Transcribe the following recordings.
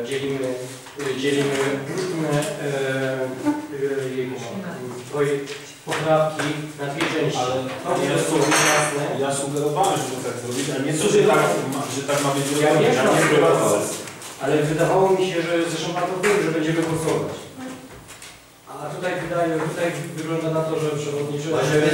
dzielimy poprawki na dwie części. Ale ja sugerowałem, żeby tak zrobić, a nie to, że tak ma być. Ja nie wiem, ale wydawało mi się, że zresztą Pan to mówił, że będziemy głosować. A tutaj wygląda na to, że przewodniczący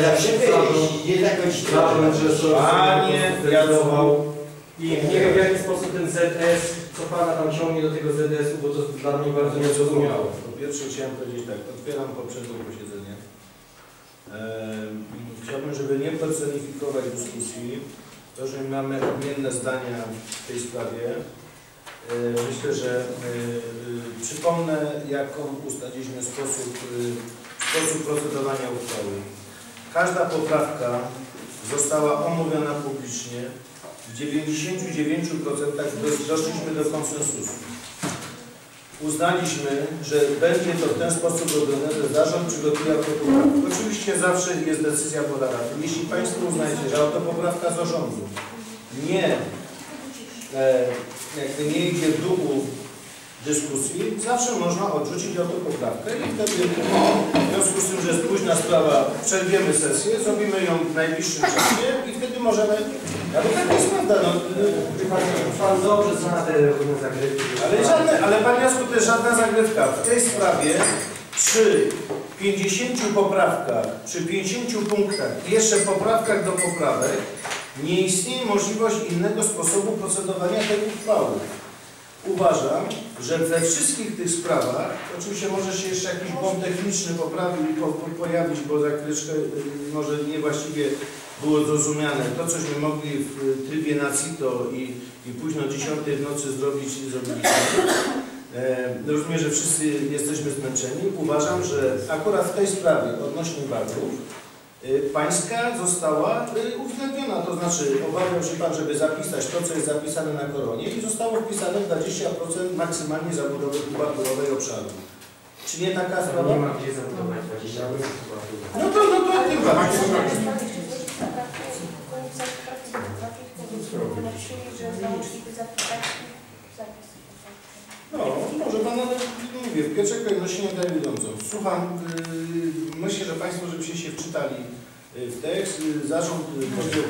zarząd, że zdecydował. I nie wiem, w jaki sposób ten ZS, co Pana tam ciągnie do tego ZS-u, bo to dla mnie bardzo niezrozumiałe. Po pierwsze chciałem powiedzieć tak, otwieram poprzednie posiedzenie. Chciałbym, żeby nie personifikować dyskusji, to, że mamy odmienne zdania w tej sprawie. Myślę, że przypomnę, jaką ustaliliśmy sposób procedowania uchwały. Każda poprawka została omówiona publicznie. W 99% doszliśmy do konsensusu. Uznaliśmy, że będzie to w ten sposób robione, że zarząd przygotuje autopoprawkę. Oczywiście zawsze jest decyzja podana. Jeśli Państwo uznajecie, że autopoprawka zarządu jakby nie idzie w duchu dyskusji, zawsze można odrzucić autopoprawkę i wtedy w związku z tym, że jest późna sprawa, przerwiemy sesję, zrobimy ją w najbliższym czasie i wtedy możemy... Ale tak jest prawda, no. Pan dobrze zna te różne zagrywki. Ale Panie Jacku, to jest żadna zagrywka. W tej sprawie przy 50 poprawkach, przy 50 punktach i jeszcze poprawkach do poprawek nie istnieje możliwość innego sposobu procedowania tej uchwały. Uważam, że we wszystkich tych sprawach, oczywiście może się jeszcze jakiś błąd techniczny pojawić, bo za chwileczkę może niewłaściwie było zrozumiane. To, cośmy mogli w trybie na CITO i późno o 10 w nocy zrobiliśmy. Rozumiem, że wszyscy jesteśmy zmęczeni. Uważam, że akurat w tej sprawie odnośnie barwów pańska została uwzględniona, to znaczy obawiał się Pan, żeby zapisać to, co jest zapisane na koronie i zostało wpisane 20% maksymalnie zabudowy kubaturowej obszaru. Czy nie taka sprawa? Nie ma gdzie zabudować 20%. No to tym bardziej. No, może Pan nawet mówię, w pierwszej kolejności nie daje wiodącą. Słucham, myślę, że Państwo, żebyście się wczytali w tekst. Zarząd podjął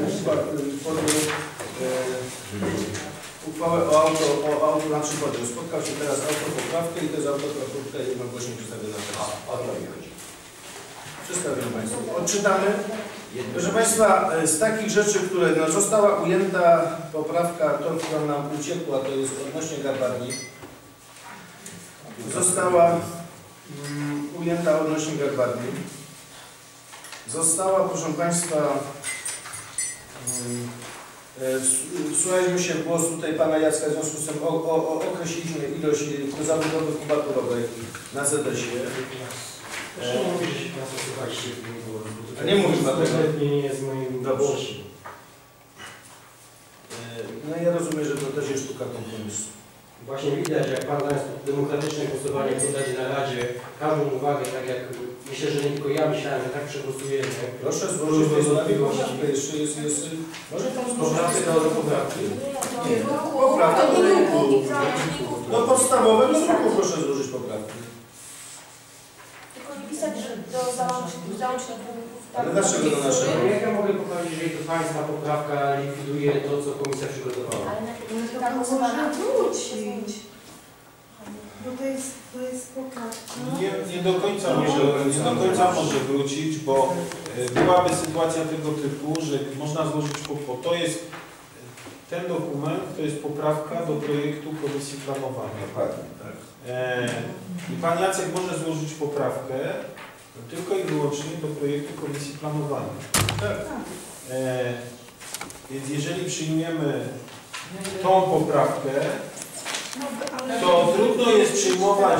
uchwałę o auto, na przykład spotkał się teraz autopoprawkę i to jest autopoprawkę jednogłośnie przedstawiona teraz. O to mi chodzi. Przedstawiam Państwu. Odczytamy. Proszę Państwa, z takich rzeczy, które została ujęta poprawka, tą, która nam uciekła, to jest odnośnie garbarni. Została ujęta odnośnie garbarni. Została, proszę Państwa, słuchaliśmy się w głos tutaj Pana Jacka, w związku z tym określiliśmy ilość zabudowy kubaturowej na ZS-ie. Proszę nie mówić, że się Państwo słuchaliście w tym głosu. A nie mówisz dlatego? Kompletnie nie jest moim głosem. No ja rozumiem, że to też jest sztuka kompromisu. Właśnie widać, jak Pan zamiast demokratyczne głosowanie podać na Radzie każdą uwagę, tak jak myślę, że nie tylko ja myślałem, że tak przegłosujemy. Proszę złożyć do poprawkę. Jeszcze jest. Może Pan złożyć poprawkę do poprawki? Nie, poprawkę do druku. Do podstawowego druku proszę złożyć poprawkę. Tylko nie pisać, że do załącznika punktów. Ale dlaczego do naszego? Jak ja mogę powiedzieć, że to Państwa poprawka likwiduje to, co komisja przygotowała? Ale najpierw tak głosowana wrócić. Bo to jest poprawka. Nie do końca może wrócić, bo byłaby sytuacja tego typu, że można złożyć to jest ten dokument, to jest poprawka do projektu Komisji Planowania. Dokładnie, tak. I Pan Jacek może złożyć poprawkę tylko i wyłącznie do projektu Komisji Planowania. Tak. Więc jeżeli przyjmiemy tą poprawkę, to trudno jest przyjmować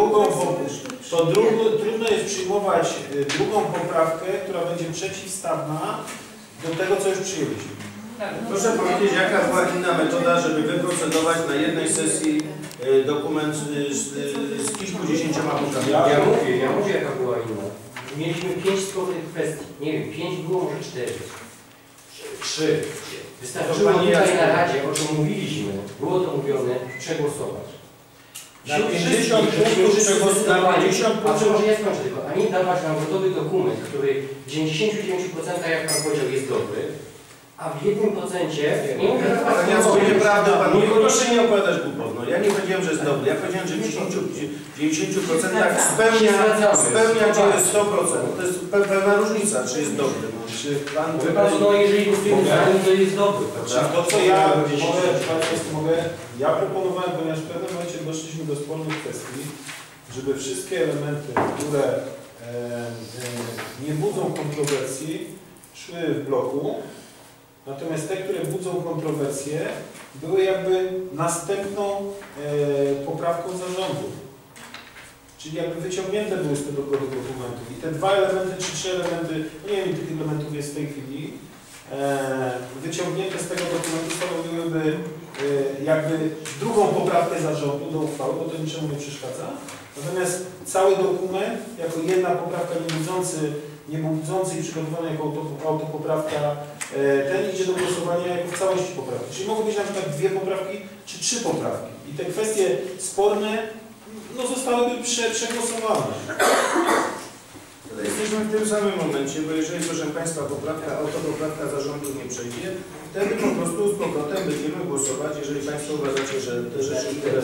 drugą poprawkę, która będzie przeciwstawna do tego, co już przyjęliśmy. Proszę powiedzieć, jaka była inna metoda, żeby wyprocedować na jednej sesji dokument z kilkudziesięcioma punktami? Ja mówię, jaka była inna. Mieliśmy 5 spornych kwestii. Nie wiem, 5 było, może 4. 3. Wystarczyło tutaj na Radzie, o czym mówiliśmy, było to mówione, przegłosować. Na 50 punktów przegłosowali. A co może ja skończę tylko, a nie dawać nam gotowy dokument, który w 99% jak pan powiedział jest dobry, a w 1% nie mówię, że Panie Jacku, nieprawda pan mówi, proszę nie opowiadać głupot. No, ja nie powiedziałem, że jest dobry. Ja powiedziałem, że w 90% spełnia gdzie jest 100%. To jest pewna różnica, czy jest dobry. No, czy pan no jeżeli głosujemy za nim, to jest dobry, prawda? To co ja mogę, ja proponowałem, ponieważ w pewnym momencie doszliśmy do spornych kwestii, żeby wszystkie elementy, które nie budzą kontrowersji, szły w bloku, natomiast te, które budzą kontrowersje, były jakby następną poprawką zarządu. Czyli jakby wyciągnięte były z tego dokumentu. I te dwa elementy, czy trzy elementy, no nie wiem, tych elementów jest w tej chwili, wyciągnięte z tego dokumentu stanowiłyby jakby drugą poprawkę zarządu do uchwały, bo to niczemu nie przeszkadza. Natomiast cały dokument, jako jedna poprawka nie budzący i przygotowany jako autopoprawka, ten idzie do głosowania jako w całości poprawki. Czyli mogą być na przykład dwie poprawki, czy trzy poprawki. I te kwestie sporne no, zostałyby przegłosowane. Jesteśmy w tym samym momencie, bo jeżeli, proszę Państwa, autopoprawka zarządu nie przejdzie, wtedy po prostu z powrotem będziemy głosować, jeżeli Państwo uważacie, że te rzeczy, które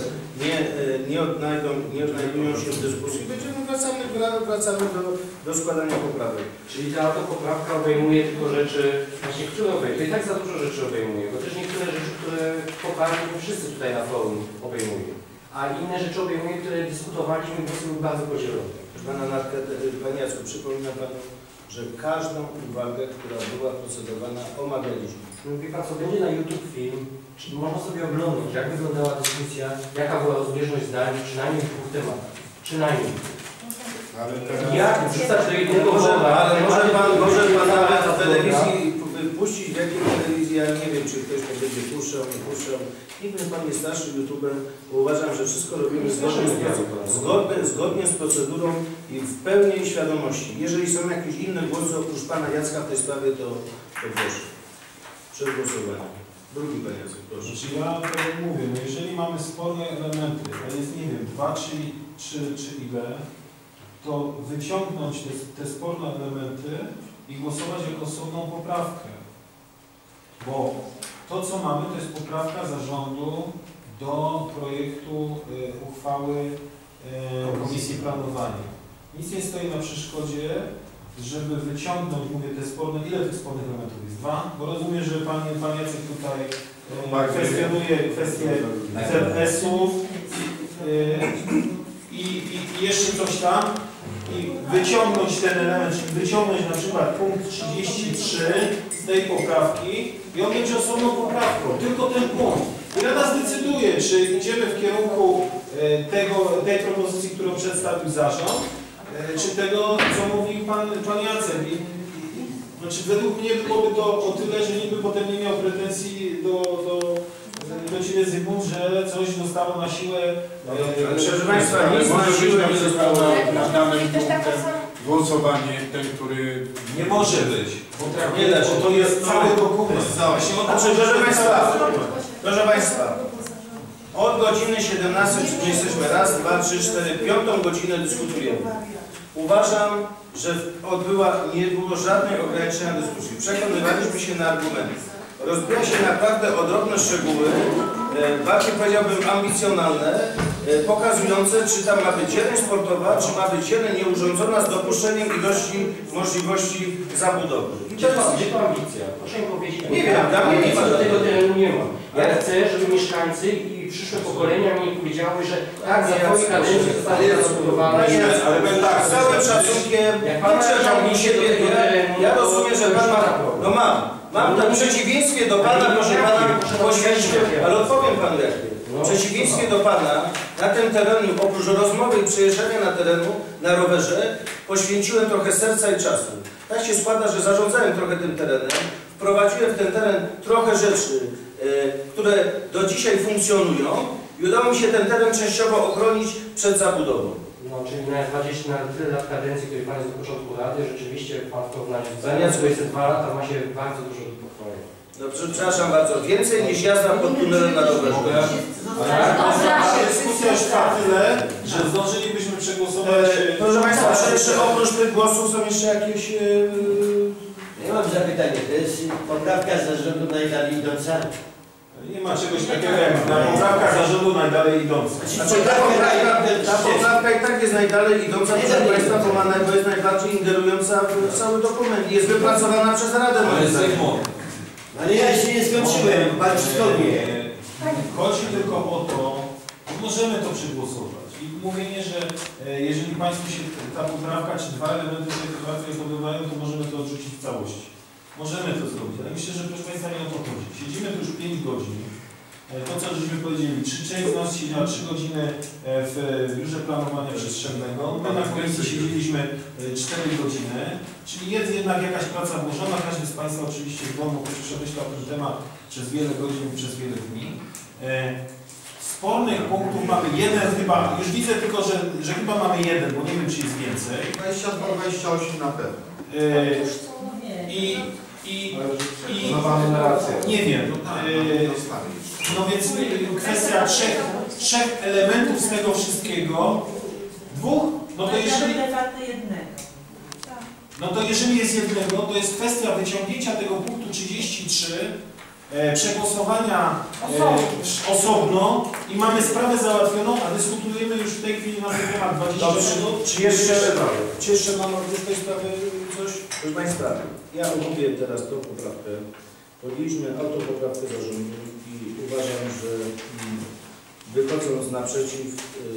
nie odnajdują się w dyskusji, wracamy do składania poprawek. Czyli ta autopoprawka obejmuje tylko rzeczy, właśnie które obejmuje, to i tak za dużo rzeczy obejmuje, bo też niektóre rzeczy, które poparli wszyscy tutaj na forum obejmuje, a inne rzeczy obejmuje, które dyskutowaliśmy, głosy były bardzo podzielone. Pana Narkę, Panie Jacku, przypominam Panu, że każdą uwagę, która była procedowana, omawialiśmy. Mówi Pan, co będzie na YouTube film, można sobie oglądać, jak wyglądała dyskusja, jaka była rozbieżność zdań, przynajmniej w dwóch tematach. Przynajmniej. Ale jak wrzucać do jednego ale może pan nawet w telewizji puścić, w jakiej telewizji, ja nie wiem, czy ktoś to będzie puszczał, nie puszczał. Nigdy Pan nie starszy YouTube'em, bo uważam, że wszystko robimy zgodnie z procedurą i w pełnej świadomości. Jeżeli są jakieś inne głosy oprócz Pana Jacka w tej sprawie, to proszę. Przed głosowaniem. Drugi Pan Jacek, proszę. Znaczy ja tak mówię, no jeżeli mamy sporne elementy, to jest nie wiem, 2 czy ile, to wyciągnąć te sporne elementy i głosować jako osobną poprawkę. Bo to, co mamy, to jest poprawka zarządu do projektu uchwały Komisji Planowania. Nic nie stoi na przeszkodzie, żeby wyciągnąć, mówię, te sporne, ile tych spornych elementów jest? 2? Bo rozumiem, że pan Jacek tutaj kwestionuje kwestię ZS-ów i jeszcze coś tam i wyciągnąć ten element, czyli wyciągnąć na przykład punkt 33 z tej poprawki i on będzie osobną poprawką, tylko ten punkt. I Rada zdecyduje, czy idziemy w kierunku tej propozycji, którą przedstawił zarząd, czy tego, co mówił pan Jacek. Znaczy, według mnie byłoby to o tyle, że niby potem nie miał pretensji do Ciebie, Zygmunt, że coś zostało na siłę. Proszę Państwa, nic na siłę nie zostało na danym punktem głosowanie, ten, który nie może być. Nie da się. Bo to jest cały dokument. Proszę Państwa, od godziny 17, czyli jesteśmy raz, 2, 3, 4, 5 godzinę dyskutujemy. Uważam, że nie było żadnych ograniczenia dyskusji. Przekonywaliśmy się na argumenty. Rozbija się naprawdę o drobne szczegóły, bardziej powiedziałbym ambicjonalne, pokazujące, czy tam ma być zieleń sportowa, czy ma być zieleń nieurządzona z dopuszczeniem ilości możliwości zabudowy. Gdzie to ambicja? Proszę mi powiedzieć. Nie wiem, dla mnie nie ma. Tego terenu nie ma. Ja chcę, żeby mieszkańcy i przyszłe pokolenia mi powiedziały, że tak, za twojej kadencji zostanie zabudowane. Ale tak, z całym szacunkiem, ja rozumiem, że Pan ma, no mam w przeciwieństwie do Pana, proszę Pana, poświęciłem, ale odpowiem Panu jakie. W przeciwieństwie do Pana, na tym terenie, oprócz rozmowy i przejeżdżania na terenu, na rowerze, poświęciłem trochę serca i czasu. Tak się składa, że zarządzałem trochę tym terenem, wprowadziłem w ten teren trochę rzeczy, które do dzisiaj funkcjonują i udało mi się ten teren częściowo ochronić przed zabudową. No, czyli na tyle lat kadencji, który Pan jest od początku Rady, rzeczywiście Pan w porównaniu z Zamiast 22 lata ma się bardzo dużo do pochwalenia. No, przepraszam bardzo, więcej niż jazda pod tunelem na rowerze. dyskusja już trwa tyle, głosować... Proszę Państwa, czy jeszcze oprócz tych głosów są jeszcze jakieś... Ja mam zapytanie, to jest poprawka zarządu najdalej idąca? Nie ma czegoś takiego jak na poprawka zarządu najdalej idąca. Znaczy ta poprawka i tak jest najdalej idąca, proszę Państwa, bo jest najbardziej ingerująca w cały dokument. Jest wypracowana przez Radę moim zdaniem. Ale ja jeszcze nie skończyłem, Pan wszystko wie. Chodzi tylko o to, możemy to przegłosować. I mówienie, że jeżeli Państwu się ta poprawka czy dwa elementy tej poprawki nie podobają, to możemy to odrzucić w całości. Możemy to zrobić, ale myślę, że proszę Państwa nie o to chodzi. Siedzimy tu już 5 godzin. To, co żeśmy powiedzieli, część z nas siedziała 3 godziny w biurze planowania przestrzennego. My na komisji siedzieliśmy 4 godziny, czyli jest jednak jakaś praca włożona. Każdy z Państwa oczywiście w domu też przemyślał ten temat przez wiele godzin, przez wiele dni. Spornych punktów mamy jeden chyba, już widzę tylko, że chyba mamy jeden, bo nie wiem, czy jest więcej. 22-28 na pewno. No mamy rację. Nie wiem. No więc kwestia trzech elementów z tego wszystkiego. Dwóch? No to jeżeli... No to jeżeli jest jednego, to jest kwestia wyciągnięcia tego punktu 33, przegłosowania osobno i mamy sprawę załatwioną, a dyskutujemy już w tej chwili na ten temat 20 minut. Czy jeszcze mam oprócz tej sprawy coś? Proszę Państwa, ja omówię teraz tą poprawkę. Podjęliśmy autopoprawkę zarządu i uważam, że wychodząc naprzeciw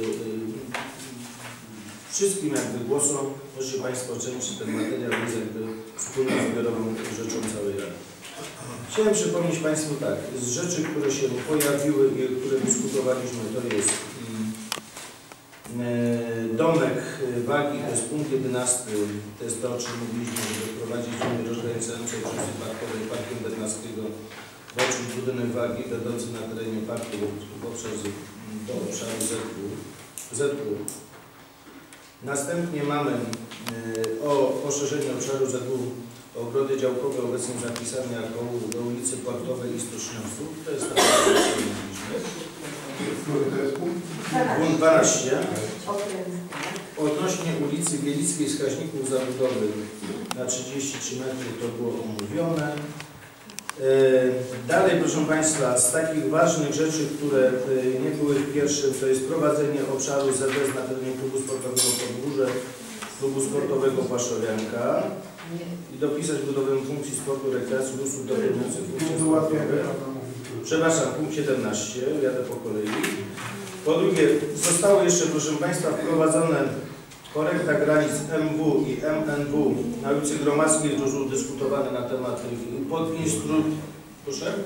wszystkim jakby głosom, możecie Państwo ocenić, czy ten materiał jest jakby wspólną zbiorową rzeczą całej Rady. Chciałem przypomnieć Państwu tak, z rzeczy, które się pojawiły i które dyskutowaliśmy, to jest domek wagi, to jest punkt 11, to jest to, o czym mówiliśmy, żeby wprowadzić zmiany rozgraniczające przejście parkowe Parkiem Bernackiego, włączyć budynek wagi będący na terenie parku do obszaru ZW. Następnie mamy o poszerzeniu obszaru ZW o ogrody działkowe obecnie zapisane jako do ulicy Portowej i Stoczniowców. To jest tak, jak mówiliśmy. Punkt 12. Odnośnie ulicy Bielickiej wskaźników zabudowy na 33 metry to było omówione. Dalej, proszę Państwa, z takich ważnych rzeczy, które nie były w pierwszym, to jest prowadzenie obszaru ZS na terenie klubu sportowego Podgórze, klubu sportowego Paszowianka i dopisać budowę funkcji sportu, rekreacji, usług dopełniających funkcje sportowe. Przepraszam, punkt 17, jadę po kolei. Po drugie, zostało jeszcze, proszę Państwa, wprowadzone korekta granic MW i MNW na ulicy Gromadzkiej, dużo dyskutowane na temat Proszę?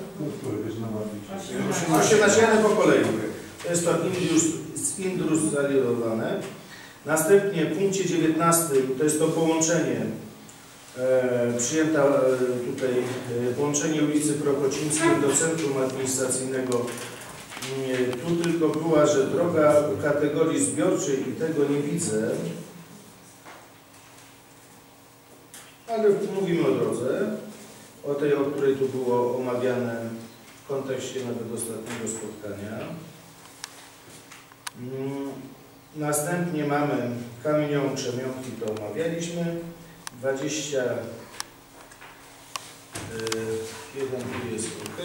18, jadę po kolei. To jest to zindustrializowane. Następnie w punkcie 19 to jest to połączenie, przyjęta tutaj połączenie ulicy Prokocińskiej do centrum administracyjnego. Tu tylko była, że droga kategorii zbiorczej i tego nie widzę, ale mówimy o drodze, o tej, o której tu było omawiane w kontekście nawet ostatniego spotkania. Następnie mamy kamieniową Krzemionki, to omawialiśmy. 21 tu jest OK.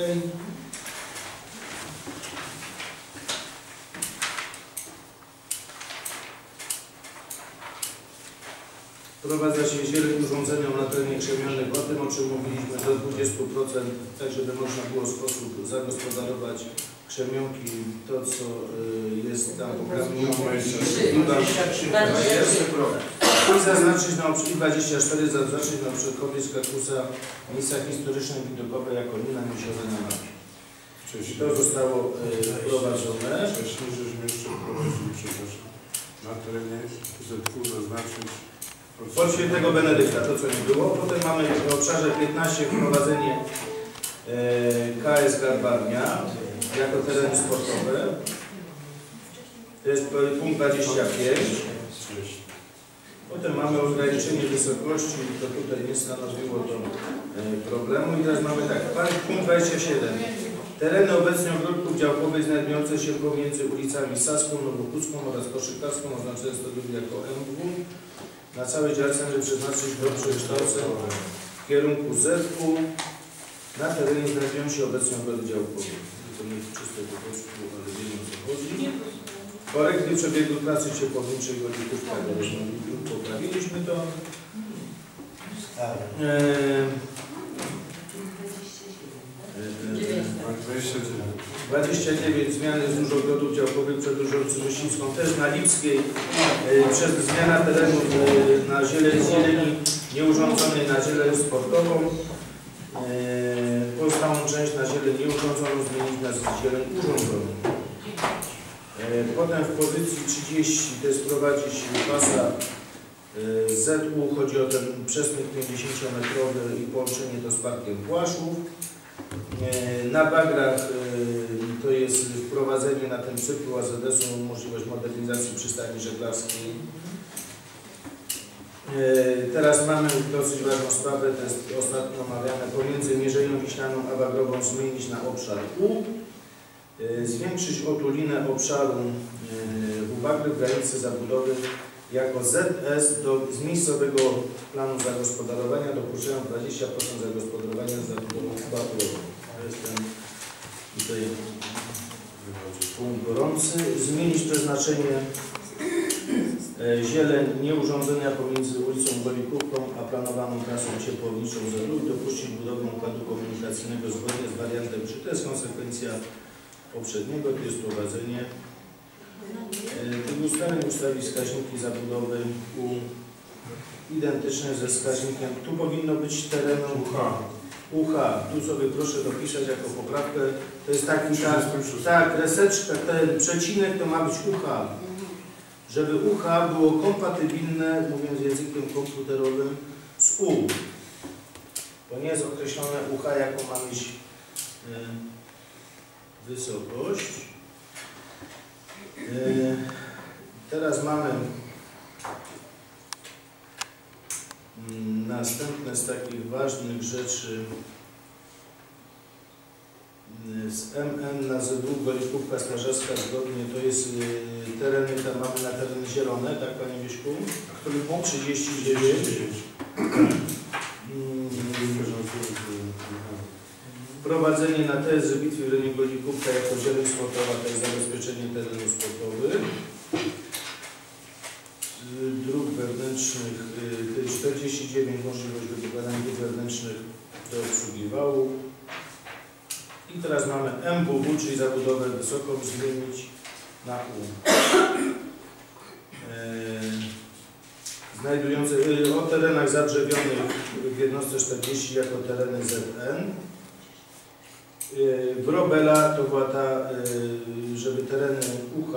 Wprowadza się zieleń urządzeniom na terenie krzemionych, o tym, o czym mówiliśmy, do 20%, tak żeby można było w sposób zagospodarować krzemionki, to co jest tam po kamieniu. I zaznaczyć na obszarze 24, zaznaczyć na obszarze Kobiecka Kusa, miejsca historyczne widokowe jako Nina Misiowe na mapie. To zostało wprowadzone. Wcześniej żeśmy jeszcze wprowadzili, przepraszam, na terenie ZW zaznaczyć Od Świętego Benedykta, to co nie było. Potem mamy w obszarze 15 wprowadzenie KS Garbarnia jako tereny sportowe. To jest punkt 25. Potem mamy ograniczenie wysokości, to tutaj nie stanowiło to problemu. I teraz mamy tak, punkt 27. Tereny obecnie ogrodków działkowych znajdujące się pomiędzy ulicami Saską, Nowochódzką oraz Koszykarską oznaczone jest to jako MW. Na całej działce należy przeznaczyć do przekształceń w kierunku ZU. Na terenie znajdują się obecnie ogrody działkowe. To nie jest czyste po prostu, ale wiemy, o co chodzi. Korekty przebiegu pracy ciepłowniczej Golikówka. Poprawiliśmy to. 29 zmiany wzdłuż ogrodów działkowych przedłużających Myśliwską, też na Lipskiej, przez zmiana terenu na zieleni nieurządzonej na zieleń sportową, pozostałą część na zieleń nieurządzoną zmienić na zieleń urządzoną. Potem w pozycji 30 to jest prowadzić pasa ZU, chodzi o ten przesmyk 50-metrowy i połączenie to z Parkiem Płaszów. Na bagrach to jest wprowadzenie na ten cyklu AZS-u możliwość modernizacji przystani żeglarskiej. Teraz mamy dosyć ważną sprawę, to jest ostatnio omawiane, pomiędzy Mierzeją Wiślaną a Bagrową zmienić na obszar U. Zwiększyć otulinę obszaru u Bagry w granicy zabudowy jako ZS z miejscowego planu zagospodarowania dopuszczają 20% zagospodarowania z zabudową bagrową. To jest ten tutaj punkt gorący. Zmienić przeznaczenie zieleń nieurządzenia pomiędzy ulicą Golikówką a planowaną trasą ciepłowniczą ZU i dopuścić budowę układu komunikacyjnego zgodnie z wariantem 3. To jest konsekwencja poprzedniego, to jest prowadzenie. W ustawie wskaźniki zabudowy identyczne ze wskaźnikiem. Tu powinno być teren UH. Tu sobie proszę dopisać jako poprawkę. To jest taki tak, kreseczka, ten przecinek to ma być UH. Żeby UH było kompatybilne, mówiąc językiem komputerowym, z U. To nie jest określone UH, jaką ma mieć wysokość. Teraz mamy następne z takich ważnych rzeczy z MN na ZW Golikówka Strażacka zgodnie to jest tereny, tam mamy na tereny zielone, tak Panie Wieśku? Który punkt 39. Wprowadzenie na tezy bitwy w rejonie Golikówka jako zieleń sportowa, to jest zabezpieczenie terenów sportowych. Dróg wewnętrznych, 49 możliwość wykonywania dróg wewnętrznych do obsługi wału. I teraz mamy MWW, czyli zabudowę wysoką zmienić na U. Znajdujące o terenach zadrzewionych w jednostce 40 jako tereny ZN. Wrobela to była ta, żeby tereny UH,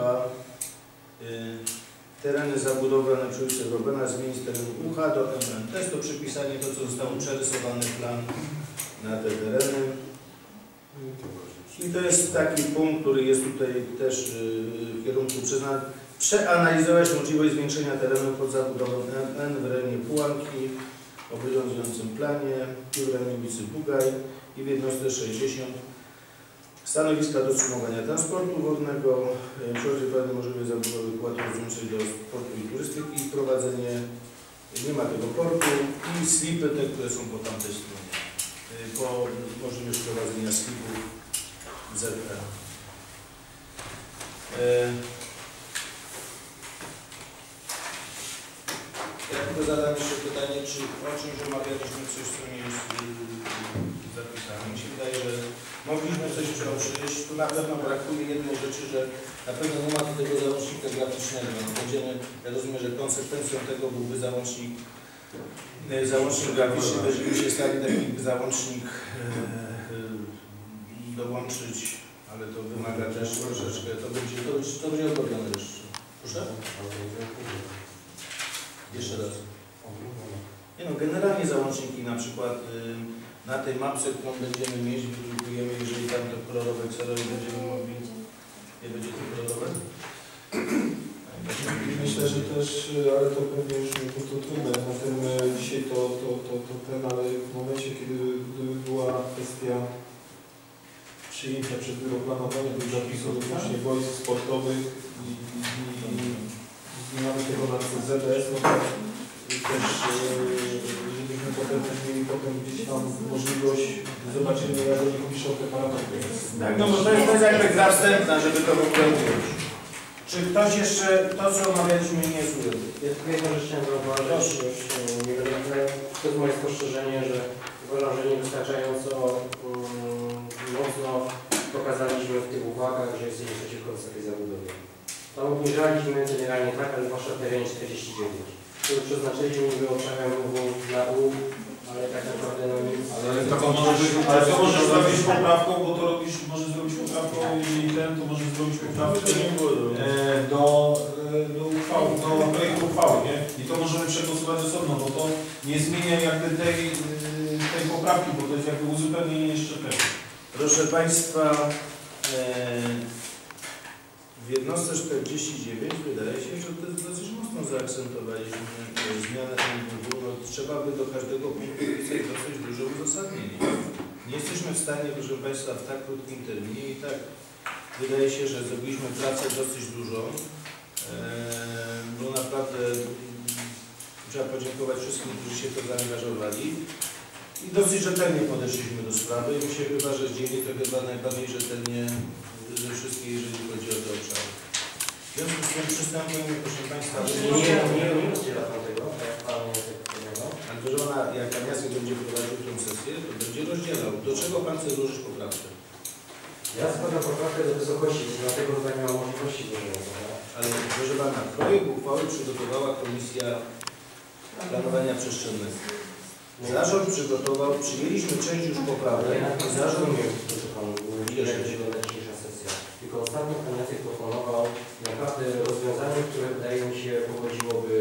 tereny zabudowane przy ulicy Wrobela zmienić z terenu UH do MN. To jest to przypisanie, to co zostało przerysowany plan na te tereny. I to jest taki punkt, który jest tutaj też w kierunku przeanalizować możliwość zwiększenia terenu pod zabudową MN w rejonie Pułanki, obowiązującym planie i w rejonie ulicy Bugaj i w jednostce 60. Stanowiska do wstrzymywania transportu wodnego, przewidziane możliwość zabudowy układu rozłączeń do sportu i turystyki, wprowadzenie, nie ma tego portu i slipy, te, które są po tamtej stronie, po możliwość wprowadzenia slipów ZR. Ja tylko zadam jeszcze pytanie, czy o czymś omawialiśmy coś, co nie jest zapisane. Mi się wydaje, że mogliśmy coś przeoczyć. Tu na pewno brakuje jednej rzeczy, że na pewno nie ma tu tego załącznika graficznego. No będziemy, ja rozumiem, że konsekwencją tego byłby załącznik graficzny, będziemy się stali taki załącznik dołączyć, ale to wymaga też troszeczkę, to będzie odrobione jeszcze. Proszę? Jeszcze raz. Nie no, generalnie załączniki na przykład na tej mapce, którą będziemy mieć, wydrukujemy, jeżeli tam to kolorowe kserowe będziemy mogli. Nie będzie to kolorowe? Myślę, że też, ale to pewnie już to trudne. Na tym dzisiaj to ten, ale w momencie, kiedy była kwestia przyjęcia przez biuro planowania tych zapisów odnośnie boisk sportowych i zmiany tego na ZS, no to też żebyśmy potem też mieli gdzieś tam możliwość zobaczenia, jak oni piszą te parametry. Tak, no bo to jest jakby gra wstępna, żeby to w ogóle ująć. Czy ktoś jeszcze to, co omawialiśmy, nie jest ujęty? Ja tylko jedną rzecz chciałem zauważyć, to jest moje spostrzeżenie, że uważam, że niewystarczająco mocno pokazaliśmy w tych uwagach, że jesteśmy przeciwko wysokiej zabudowie. Tam obniżaliśmy generalnie tak, ale zwłaszcza w terenie 49. Tu przeznaczyliśmy niby obszarem na dół, ale tak naprawdę no nic. Ale to możesz zrobić poprawką, bo to robisz, możesz zrobić poprawką, jeżeli ten, to możesz zrobić poprawkę do uchwały, do projektu uchwały, nie? I to możemy przegłosować osobno, bo to nie zmienia jakby tej poprawki, bo to jest jakby uzupełnienie jeszcze tego. Proszę Państwa, w jednostce 49 wydaje się, że to jest dosyć mocno zaakcentowaliśmy zmianę MWW. No, trzeba by do każdego punktu pisać dosyć duże uzasadnienie. Nie jesteśmy w stanie, proszę Państwa, w tak krótkim terminie i tak wydaje się, że zrobiliśmy pracę dosyć dużą. No naprawdę trzeba podziękować wszystkim, którzy się w to zaangażowali. I dosyć rzetelnie podeszliśmy do sprawy i mi się chyba, że dzieli to chyba najbardziej rzetelnie ze wszystkich, jeżeli chodzi o te obszary. W związku z tym przystępujemy, proszę Państwa, Nie rozdziela Pan tego, jak Pan powiedział. ale proszę Pana, jak Pan Jacek będzie prowadził tę sesję, to będzie rozdzielał. Do czego Pan chce złożyć poprawkę? Ja składam poprawkę do wysokości, dlatego tak nie ma możliwości złożenia. Ale proszę Pana, projekt uchwały przygotowała Komisja Planowania Przestrzennego. Zarząd przygotował, przyjęliśmy część już poprawek. Zarząd proszę Panu, jak dzisiejsza sesja. Tylko ostatnio Pan Jacek proponował naprawdę rozwiązanie, które wydaje mi się pogodziłoby...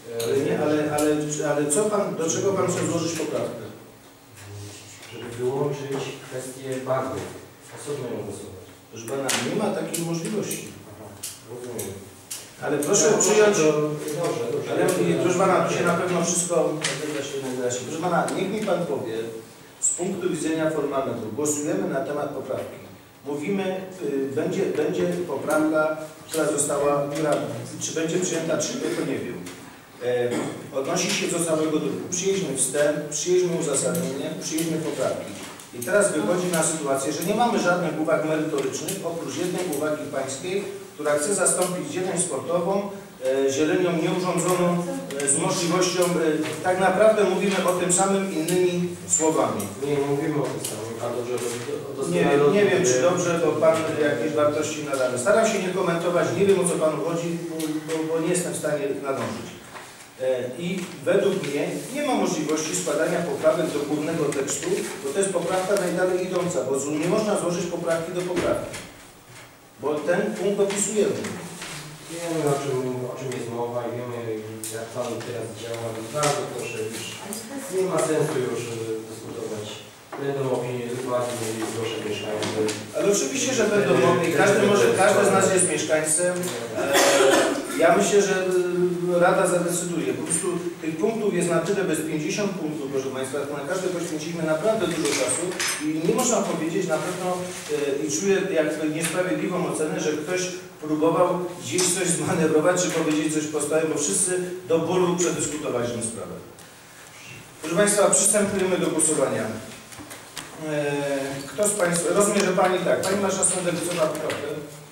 Ale co Pan, do czego Pan chce złożyć poprawkę? Żeby wyłączyć kwestię bagów. Osobno ją głosować. Proszę Pana, nie ma takiej możliwości. Aha, rozumiem. Ale proszę przyjąć... Dobrze. Ale proszę Pana, tu się na pewno wszystko da się. Proszę Pana, niech mi Pan powie, z punktu widzenia formalnego, głosujemy na temat poprawki. Mówimy, będzie poprawka, która została, czy będzie przyjęta, czy nie, to nie wiem. Odnosi się do całego druku. Przyjęliśmy wstęp, przyjęliśmy uzasadnienie, przyjęliśmy poprawki. I teraz wychodzi na sytuację, że nie mamy żadnych uwag merytorycznych, oprócz jednej uwagi pańskiej, która chce zastąpić zieleń sportową zielenią nieurządzoną z możliwością, tak naprawdę mówimy o tym samym innymi słowami. Nie mówimy o tym samym, Pan dobrze Nie wiem, czy dobrze, bo Pan jakieś wartości nadamy. Staram się nie komentować, nie wiem, o co Panu chodzi, bo nie jestem w stanie nadążyć. I według mnie nie ma możliwości składania poprawek do głównego tekstu, bo to jest poprawka najdalej idąca, bo nie można złożyć poprawki do poprawki, bo ten punkt opisujemy. Wiemy, o czym jest mowa i wiemy, jak Pan teraz działa. Bardzo proszę, już nie ma sensu już dyskutować. Będą opinie dokładnie mieli zgłoszeń mieszkańców. Ale oczywiście, że będą mogli. Każdy z nas jest mieszkańcem. Ja myślę, że Rada zadecyduje. Po prostu tych punktów jest na tyle, bez 50 punktów, proszę Państwa, to na każdy poświęciliśmy naprawdę dużo czasu i nie można powiedzieć na pewno i czuję jakby niesprawiedliwą ocenę, że ktoś próbował gdzieś coś zmanewrować, czy powiedzieć coś po stałe, bo wszyscy do bólu przedyskutowaliśmy sprawę. Proszę Państwa, przystępujemy do głosowania. Kto z Państwa, rozumiem, że Pani tak, Pani masz następnego co na poprawkę?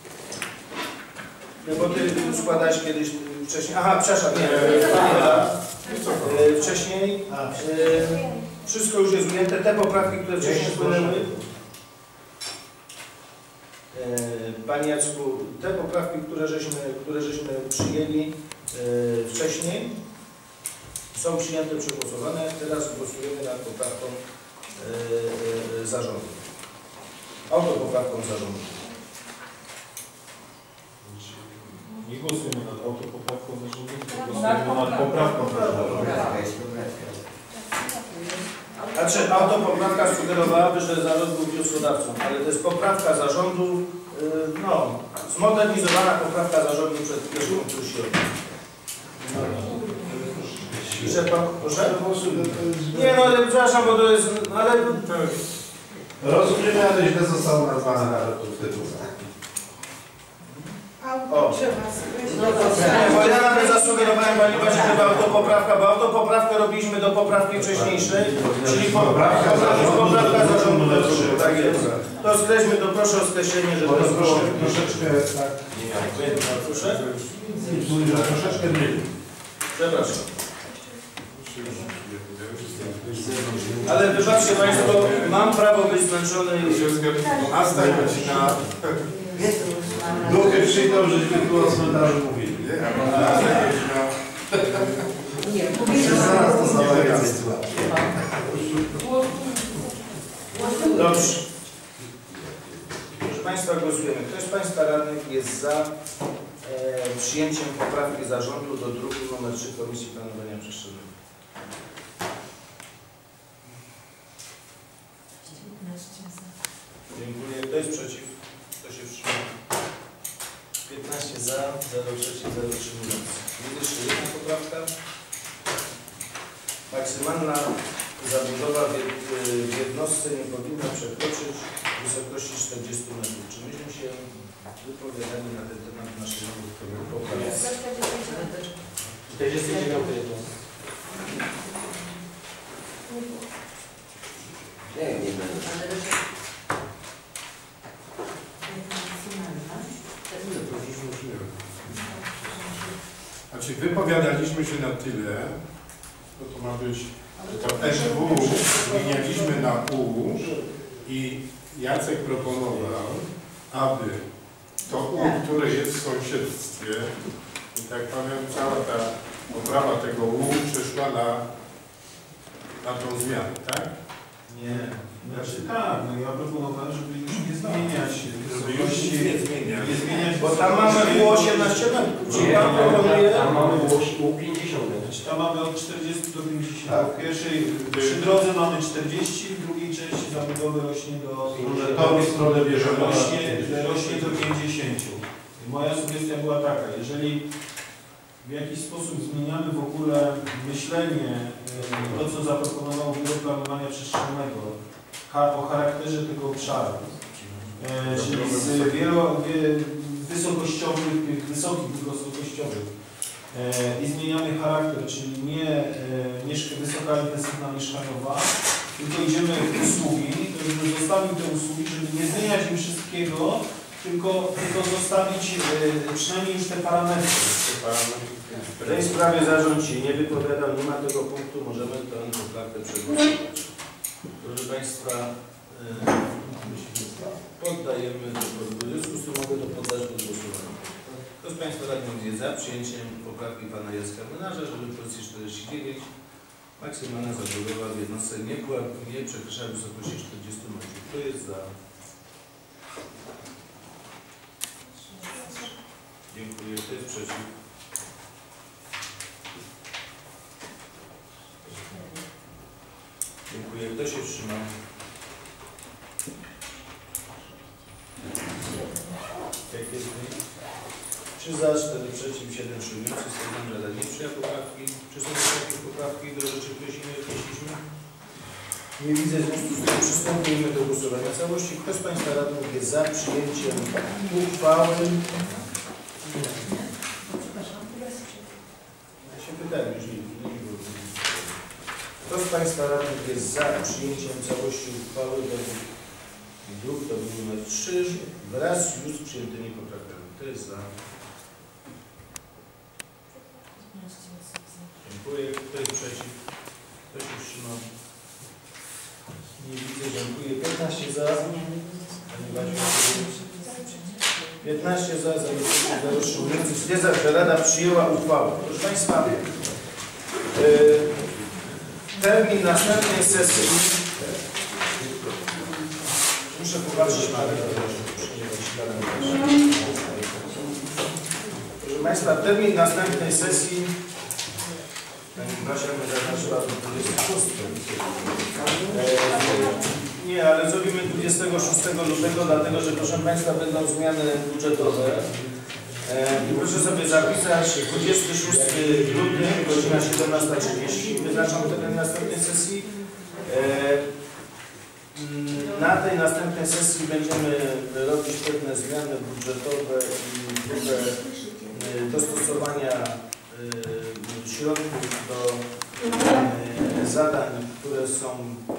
No bo Ty składałeś kiedyś wcześniej, aha, przepraszam, nie, wcześniej, wszystko już jest ujęte, te poprawki, które wcześniej wpłynęły. Panie Jacku, te poprawki, które żeśmy przyjęli wcześniej, są przyjęte, przegłosowane. Teraz głosujemy nad poprawką zarządu. Autopoprawką zarządu. Nie głosujemy nad autopoprawką zarządu, tylko głosujemy nad poprawką zarządu. Znaczy, autopoprawka sugerowałaby, że zarząd był wnioskodawcą, ale to jest poprawka zarządu, no, zmodernizowana poprawka zarządu przed pierwszą środkiem. Pisze Pan, proszę? Nie, no ale przepraszam, bo to jest, ale Rozumiemy, ale źle zostało nazwane nawet w tytule. Auto trzeba skreślić. Nie, bo ja nawet zasugerowałem Pani Basie, żeby autopoprawka, bo autopoprawkę robiliśmy do poprawki wcześniejszej, czyli poprawka zarządu numer 3. Tak jest. To skreślmy, to proszę o skreślenie, żeby to było. Troszeczkę tak. Proszę? Troszeczkę mniej. Przepraszam. Ale wybaczcie Państwo, mam prawo być zmęczony i... Asta godzina. Duchy przyjdą, żeśmy tu o cmentarzu mówili. Zaraz to zamawiamy. Dobrze. Proszę Państwa, głosujemy. Kto z Państwa radnych jest za przyjęciem poprawki zarządu do druku nr 3 Komisji Planowania Przestrzennego? Dziękuję. Kto jest przeciw? Kto się wstrzymał? 15 za, 0 przeciw, 0 wstrzymujących. Jest jeszcze jedna poprawka. Maksymalna zabudowa w jednostce nie powinna przekroczyć wysokości 40 metrów. Czy myśmy się wypowiadali na ten temat naszej poprawki? 49 jednostki. Nie będę. Znaczy wypowiadaliśmy się na tyle, że to ma być, że to SW zmienialiśmy na U i Jacek proponował, aby to U, które jest w sąsiedztwie, i tak powiem, cała ta poprawa tego U przeszła na tą zmianę, tak? Nie. Znaczy tak, no ja proponowałem, żeby już nie zmieniać Żeby już wysokości, nie zmieniać. nie zmieniać Bo tam mamy było 18 metrów. Czyli Pan Nie, proponuje... tam mamy u 50 Znaczy, tam mamy od 40 do 50. Tak. W pierwszej, przy drodze mamy 40, w drugiej części zabudowy rośnie do Tą stronę bierzemy. rośnie do 50. I moja sugestia była taka, jeżeli w jakiś sposób zmieniamy w ogóle myślenie, to co zaproponował Biuro Planowania Przestrzennego o charakterze tego obszaru, czyli z wysokich wysokościowych i zmieniamy charakter, czyli nie wysoka intensywna mieszkaniowa, tylko idziemy w usługi, to żeby zostawić te usługi, żeby nie zmieniać im wszystkiego, tylko zostawić przynajmniej już te parametry. W tej sprawie zarząd się nie wypowiadał, nie ma tego punktu, możemy tę poprawkę przegłosować. Proszę Państwa, poddajemy do dyskusji, mogę to poddać pod głosowanie. Kto z Państwa radnych jest za przyjęciem poprawki Pana Jacka Młynarza, żeby w pozycji 49 maksymalna zabudowa w jednostce nie przekraczała wysokości 40 metrów. Kto jest za? Dziękuję. Kto jest przeciw? Dziękuję. Kto się wstrzymał? Jak jest mi? 3 za, 4 przeciw, 7 wstrzymujących. Stwierdzam, że Rada nie przyjęła poprawki. Czy są jakieś poprawki do rzeczy, które się nie odnieśliśmy? Nie widzę, w związku z tym przystąpimy do głosowania całości. Kto z Państwa radnych jest za przyjęciem uchwały? Ja się pytałem, już nie było. Kto z Państwa radnych jest za przyjęciem całości uchwały druk to był numer 3 wraz już z przyjętymi poprawkami? Kto jest za? Dziękuję. Kto jest przeciw? Kto się wstrzymał? Nie widzę. Dziękuję. 15 za. Pani Baciu. 15 za. Stwierdzam, że Rada przyjęła uchwałę. Proszę Państwa, termin następnej sesji. Muszę popatrzeć na proszę Państwa, termin następnej sesji Pani Basia mi zaznaczyła do 26. Nie, ale zrobimy 26 lutego, dlatego że proszę Państwa będą zmiany budżetowe. Proszę sobie zapisać 26 luty, godzina 17:30. Wyznaczam termin następnej sesji. Na tej następnej sesji będziemy robić pewne zmiany budżetowe i próbę dostosowania środków do zadań, które są